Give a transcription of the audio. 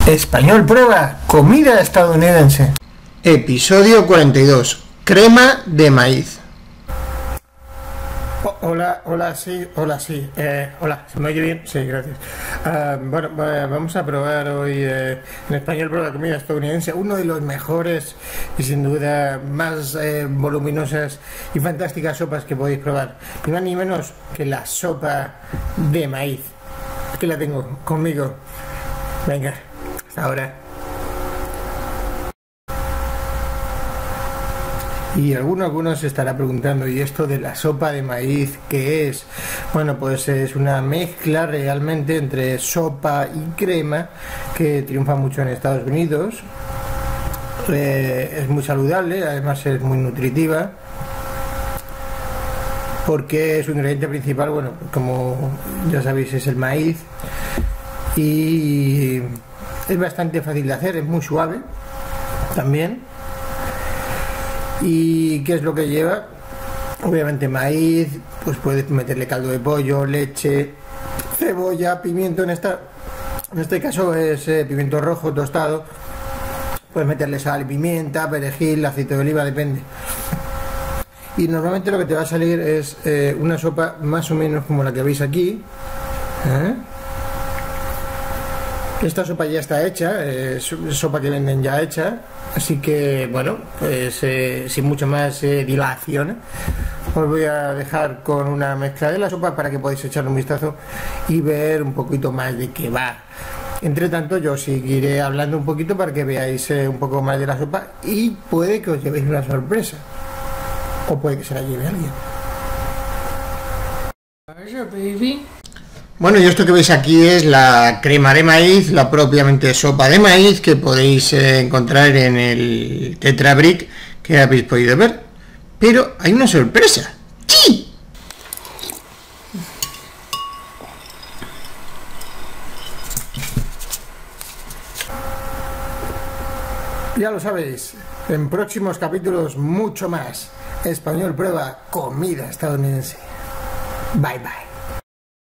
Español prueba comida estadounidense. Episodio 42. Crema de maíz. Hola, sí. Hola, ¿se me oye bien? Sí, gracias. Bueno, vamos a probar hoy en Español prueba comida estadounidense, uno de los mejores y sin duda más voluminosas y fantásticas sopas que podéis probar. Ni más ni menos que la sopa de maíz. Aquí la tengo conmigo. Venga, hasta ahora. Y alguno se estará preguntando, ¿y esto de la sopa de maíz qué es? Bueno, pues es una mezcla realmente entre sopa y crema que triunfa mucho en Estados Unidos. Es muy saludable, además es muy nutritiva, porque su ingrediente principal, bueno, como ya sabéis, es el maíz, y es bastante fácil de hacer, es muy suave también. ¿Y qué es lo que lleva? Obviamente maíz, pues puedes meterle caldo de pollo, leche, cebolla, pimiento, en este caso es pimiento rojo tostado. Puedes meterle sal, pimienta, perejil, aceite de oliva, depende. Y normalmente lo que te va a salir es una sopa más o menos como la que veis aquí. Esta sopa ya está hecha, es sopa que venden ya hecha, así que bueno, pues sin mucho más dilación, os voy a dejar con una mezcla de la sopa para que podáis echarle un vistazo y ver un poquito más de qué va. Entre tanto, yo seguiré hablando un poquito para que veáis un poco más de la sopa y puede que os llevéis una sorpresa, o puede que se la lleve alguien. Vaya, baby. Bueno, y esto que veis aquí es la crema de maíz, la propiamente sopa de maíz que podéis encontrar en el Tetra Brick que habéis podido ver. Pero hay una sorpresa. ¡Sí! Ya lo sabéis, en próximos capítulos mucho más. Español prueba comida estadounidense. Bye bye.